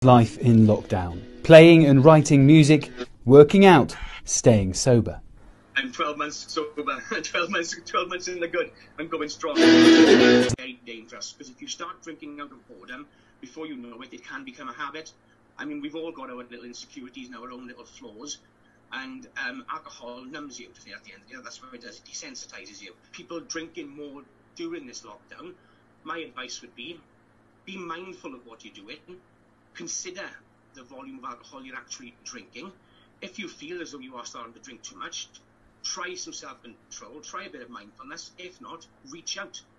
life in lockdown. Playing and writing music, working out, staying sober. I'm 12 months sober, 12 months in the good. I'm going strong. It's very dangerous, because if you start drinking out of boredom, before you know it, it can become a habit. I mean, we've all got our little insecurities and our own little flaws, and alcohol numbs you at the end of the day. That's what it does, it desensitizes you. People drinking more during this lockdown, my advice would be mindful of what you're doing, consider the volume of alcohol you're actually drinking. If you feel as though you are starting to drink too much, try some self-control, try a bit of mindfulness. If not, reach out.